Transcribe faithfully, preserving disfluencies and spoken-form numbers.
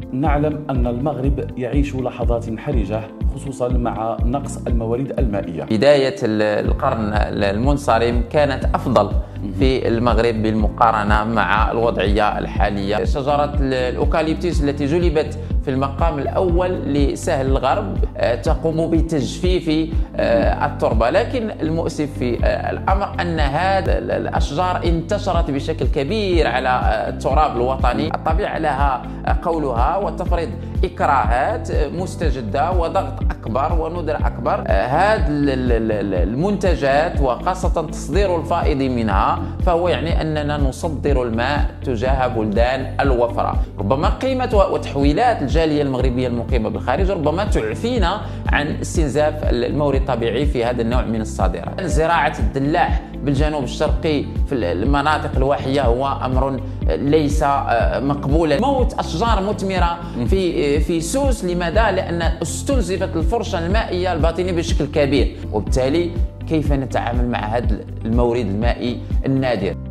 نعلم أن المغرب يعيش لحظات حرجة خصوصا مع نقص الموارد المائية. بداية القرن المنصرم كانت أفضل في المغرب بالمقارنة مع الوضعية الحالية. شجرة الأوكاليبتوس التي جلبت في المقام الأول لسهل الغرب تقوم بتجفيف التربة، لكن المؤسف في الأمر أن هذه الأشجار انتشرت بشكل كبير على التراب الوطني. الطبيعة لها قولها وتفرض إكراهات مستجدة وضغط أكبر وندرة أكبر. هذه المنتجات وخاصة تصدير الفائض منها فهو يعني أننا نصدر الماء تجاه بلدان الوفرة. ربما قيمة وتحويلات الجالية المغربية المقيمة بالخارج ربما تعفينا عن استنزاف المورد الطبيعي في هذا النوع من الصادرات. زراعة الدلاح بالجنوب الشرقي في المناطق الواحية هو أمر ليس مقبولا. موت أشجار مثمرة في في سوس، لماذا؟ لأن استنزفت الفرشة المائية الباطنية بشكل كبير، وبالتالي كيف نتعامل مع هذا المورد المائي النادر؟